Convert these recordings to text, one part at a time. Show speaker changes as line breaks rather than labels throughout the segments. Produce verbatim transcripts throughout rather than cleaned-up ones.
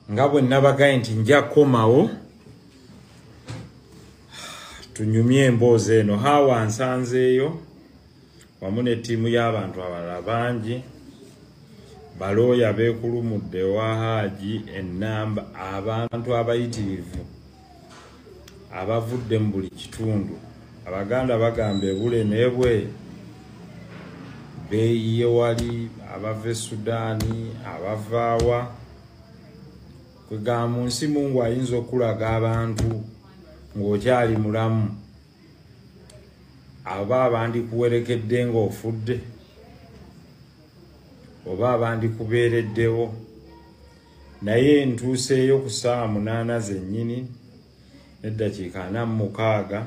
nga bwe nabagaye nti nja komawo tunyumye emboozi eno. Hawa nsanzeeyo wamu ne ttiimu y'abantu abalala bangi, balooya beekulumudde wa Hajji ennamba, abantu abayitirivu abavudde mu buli kitundu. Abaganda bagamba ebule n'ebwe beeyiye wali, abava e Sudaani, abavaawa. Kwegamba mu nsi Mungu ayinza okulaga abantu ng'okyali mulamu, aba abandikuwerekedde ng'ofudde, oba abandikubeereddewo. Naye ntuuseeyo ku ssaawa munaana zennyini n'eddakiika ana mu mukaaga,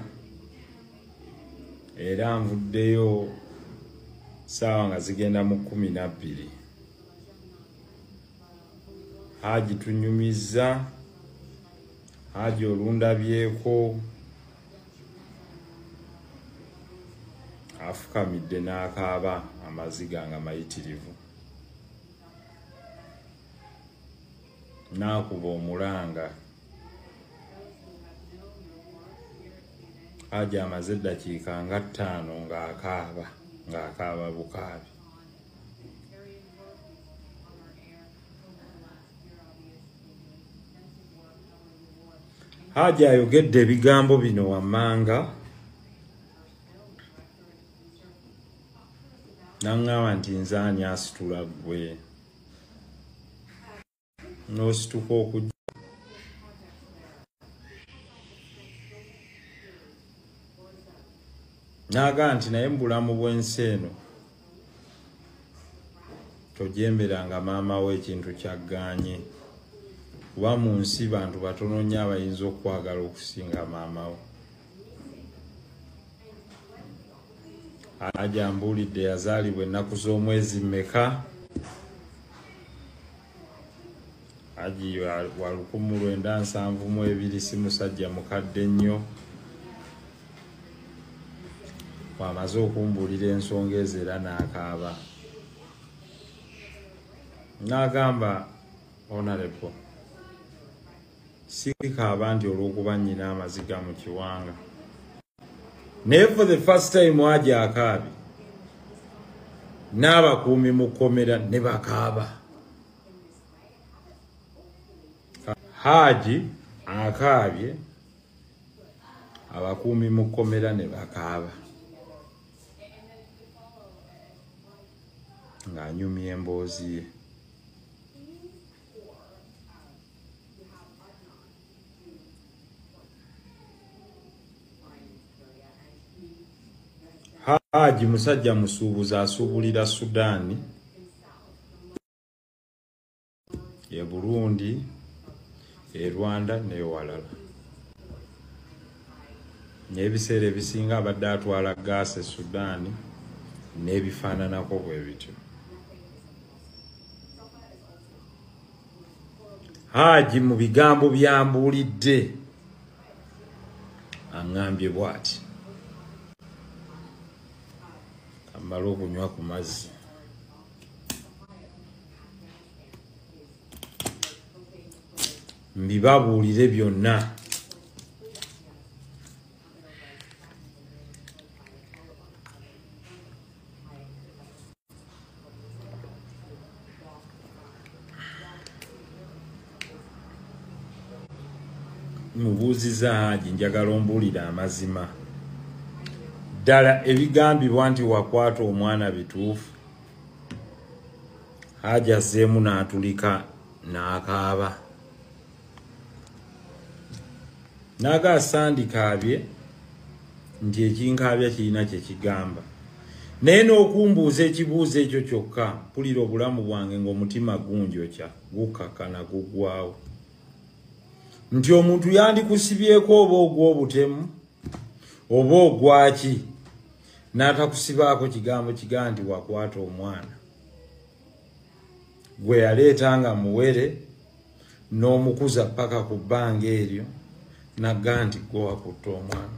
era nvuddeyo ssaawa nga zigenda mu kkumi na bbiri. Hajji tunyumizza, Hajji olundabyeko, afukamidde n'akaaba amaziga nga mayitirivu. N'akuba omulanga. Hajji amaze eddakiika nga ttaano ng'akaaba, ng'akaaba bukaabi. Hajji ayogedde ebigambo bino wammanga, n'aŋŋamba nti nze ani asitula ggwe, n'osituka okujja. N'agamba nti naye mu bulamu bw'ensi eno tojemberanga maama we ekintu kyaggaanye, kuba mu nsi bantu batono nnyo abayinza okwagala okusinga maama wo. Hajji ambuulidde yazaalibwa ennaku z'omwezi mmeka? Hajji wa lukumi lwenda nsanvu mu ebiri, si musajja mukadde nnyo. Wamaze okumbuulira ensonga ezo era n'akaaba. N'agamba Honorable, sikaaba nti olw'okuba nnyina amaziga mu kiwanga. Naye for the first time Hajji akaabye, n'abakuumi mu kkomera ne bakaaba. Hajji akaabye, abakuumi mu kkomera ne bakaaba, ng'anyumya emboozi ye. Hajji musajja musuubuzi asuubulira Sudaani, e Burundi, e Rwanda n'ewalala. N'ebiseera ebisinga abadde atwala gaasi e Sudaani n'ebifaananako bwe bityo. Hajji mu bigambo byambuulidde aŋŋambye bw'ati, amala okunywa ku mazzi. Mbibabuulire byonna. Mubuuziza Hajji, njagala ombuulire amazima. Ddala ebigambibwa nti wakwata omwana bituufu? Hajji azzeemu n'atulika n'akaaba. Naga sandikaabye nti ekinkaabya kirina kye kigamba. Naye n'okumbuuza ekibuuzo ekyo kyokka, mpulira obulamu bwange ng'omutima gunjokya, gukkakana guggwawo. Nti omuntu yandikusibyeko oba ogw'obutemu oba ogwaki, n'atakusibaako kigambo kigaa nti wakwata omwana. Gwe yaleetanga muwere n'omukuza paka ku bbanga eryo, n'agamba nti gwe wakutte omwana.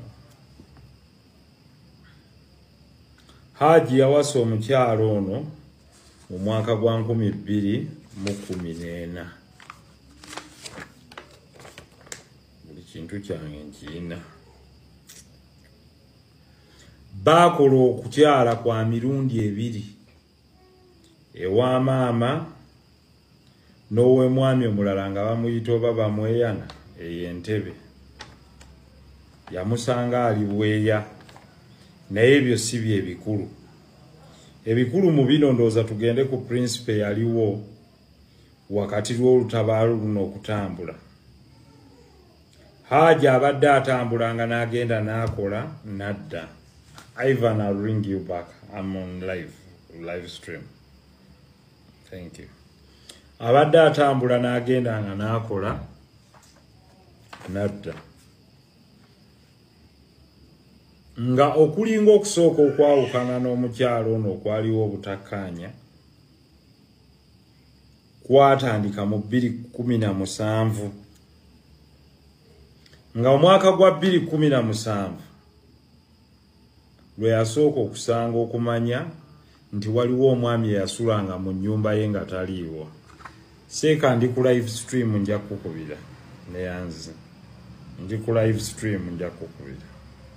Hajji yawasa omukyalo ono mu mwaka gwa nkumi bbiri mu kkumi n'ena. kintu kyange nkiyina. Baakola okukyala kwa mirundi ebiri ewa maama n'owe mwami omulala nga bamuyita oba bamweyana eyo Entebbe. Yamusanga ali bweya, naye ebyo si bye bikulu. Ebikulu mu bino ndowooza tugende ku prinsipe yaliwo wakati lw'olutabaalo luno okutambula. Hajji abadde atambulanga n'agenda n'akola nadda. Ivan, I'll ring you back. I'm on live, live stream. Thank you. Abadde atambula n'agenda nga n'akola nadda. Nga okulinga okusooka okwawukana n'omukyalo ono okwaliwo obutakkaanya kwatandika mu bbiri kkumi na musanvu. Nga omwaka gwa bbiri kkumi na musanvu lwe yasooka okusanga okumanya nti waliwo omwami eyasulanga mu nnyumba ye nga taliiwo. Seeka ndi ku live stream nja kukubira neyanzi. Ndi ku live stream nja kukubira.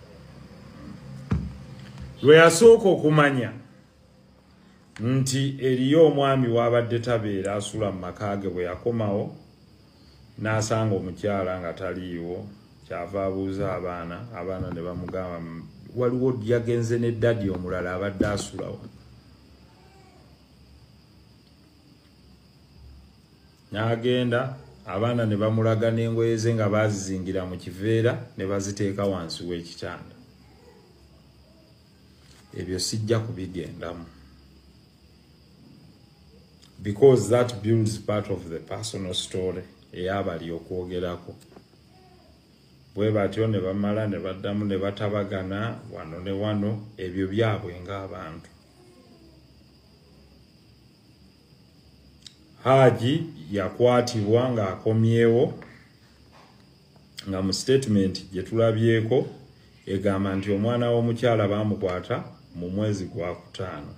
Lwe yasooka okumanya nti eriyo omwami wabadde tabeera asula mu maka ge, bwe yakomawo n'asanga omukyala nga taliiwo, kyava abuuza abaana, abaana ne bamugamba waliwo yagenze ne daddy omulala abadde asulawo. N'agenda, abaana ne bamulaga n'engoye ze nga baazizingira mu kiveera ne baziteeka wansi w'ekitanda. Ebyo sijja kubigendamu, because that builds part of the personal story eyabali okwogerako. Bwe batyo ne bamala ne baddamu ne batabagana wano ne wano, ebyo byabwe ng'abantu. Hajji yakwatibwa ng'akomyewo nga mu statement gye tulabyeko egamba nti omwana w'omukyala baamukwata mu mwezi gwa kutaano.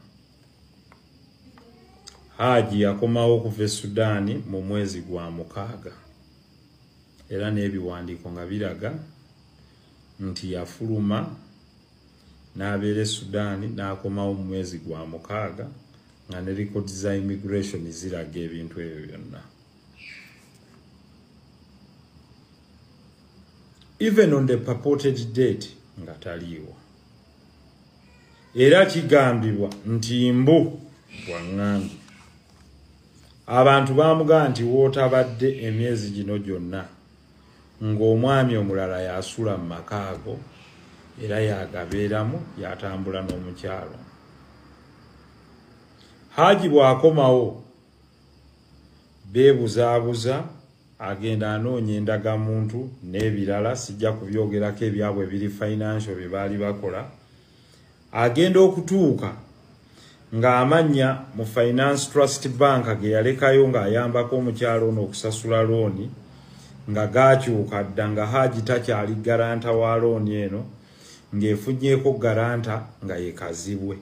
Hajji yakomawo okuva e Sudaani mu mwezi gwa mukaaga. Era n'ebiwandiiko nga biraga nti yafuluma n'abeera e Sudaani n'akomawo mu mwezi gwa mukaaga, nga ne records za immigration ziraga ebintu ebyo byonna. Even on the purported date nga taliiwo. Era kigambibwa nti mbu bwang'ambye abantu bamugamba nti wootabadde emyezi gino gyonna ng'omwami omulala yasula mu maka ago era yagabeeramu yatambula n'omukyalo. Hajji bw'akomawo beebuzaabuza, agenda anoonya endagamuntu n'ebirala, sijja kubyogerako ebyabwe biri financial bye baali bakola. Agenda okutuuka ng'amanya mu Finance Trust Bank ge yalekayo ng'ayambako omukyalo ono okusasula looni nga gaakyuka dda, nga Hajji takyali garanta wa looni eno, ng'efunyeeko garanta nga ye Kazibwe.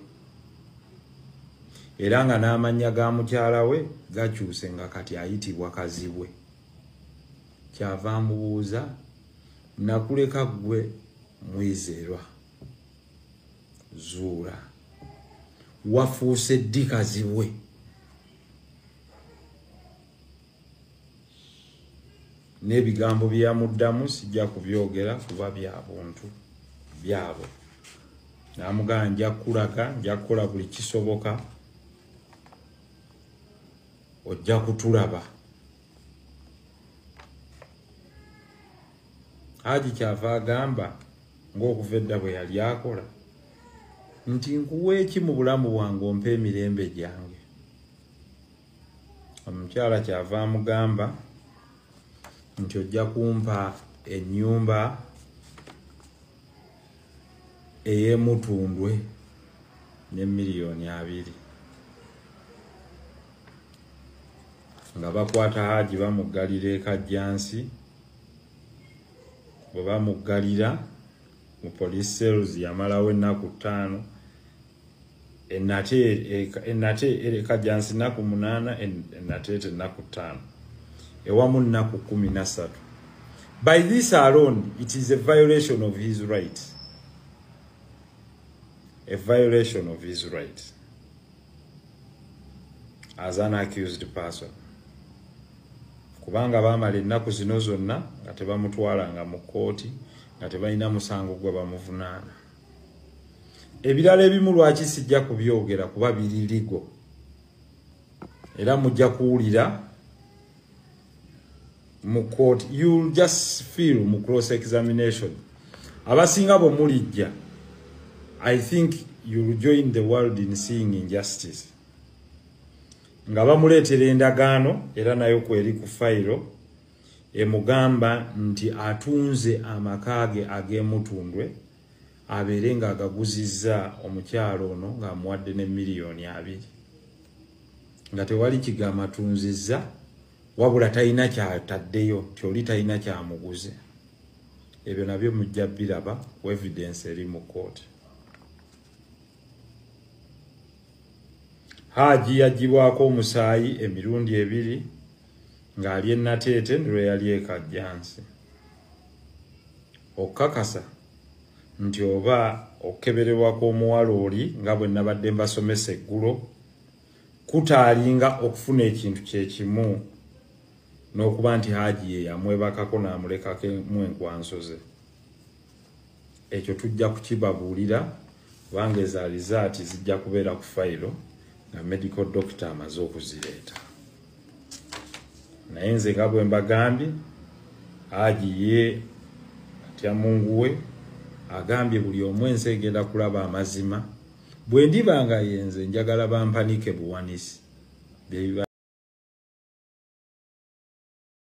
Era nga n'amanya ga mukyala we gakyuse nga kati ayitibwa Kazibwe. Kyava amubuuza, nakuleka gwe Mwizerwa Zuulah, wafuuse ddi Kazibwe? N'ebigambo bye yamuddamu sijja kubyogera kuba bya buntu byabo. N'amugamba nja kulaga, nja kukola buli kisoboka, ojja kutulaba. Hajji kyava agamba ng'okuva edda bwe yali akola nti nkuwa eki mu bulamu bwange ompa emirembe gyange. Omukyala kyava amugamba nti ojja kumpa ennyumba ey'emutundwe ne miliyoni abiri. Nga bakwata Hajji bamuggalira e Kajjansi, bwe bamuggalira mu police cells yamalawo ennaku ttaano, ennate ennate Kajjansi ennaku munaana, ennate ennaku ttaano, ewamu nnaku kumi na ssatu. By this alone, it is a violation of his rights. A violation of his rights as an accused person. Kubanga bamala ennaku zino zonna nga tebamutwalanga mu kkooti nga tebalina musango gwe bamuvunaana. Ebirala ebimu lwaki sijja kubyogera kuba biririgo. Era mujja kuwulira mu court, you'll just feel mu cross examination. Abasinga bo mulijja, I think you'll join the world in seeing injustice. Nga bamuleetera endagaano era nayo kweri ku fayiro emugamba nti atunze amakaage ag'emutundwe abeere nga agaguzizza omukyalo ono ng'amuwadde ne miliyoni abiri. Nga tewali kigamba atunzizza wabula talina kyataddeyo nti oli talina kyamuguze. Ebyo nabyo mujja biraba ku evidence eri mu court. Haji yagibwako omusaayi emirundi ebiri ng'ali e Nateete lwe yali e Kajjansi. Okakasa nti oba okukebererwako omuwala oli nga bwe nabadde mbasomesa eggulo kutaalinga okufuna ekintu kye kimu n'okuba nti Haji ye yamwebakako n'amulekako mu enkwanso ze. Ekyo tujja kukibabuulira kubanga eza rizaati zijja kubeera ku fayiro nga medical doctor amaze okuzireeta. Naye nze nga bwe mbagambye Haji ye atya Mungu we agambye buli omu ensi egenda kulaba amazima. Bwe ndiba nga yenze njagala bampanike buwanisi.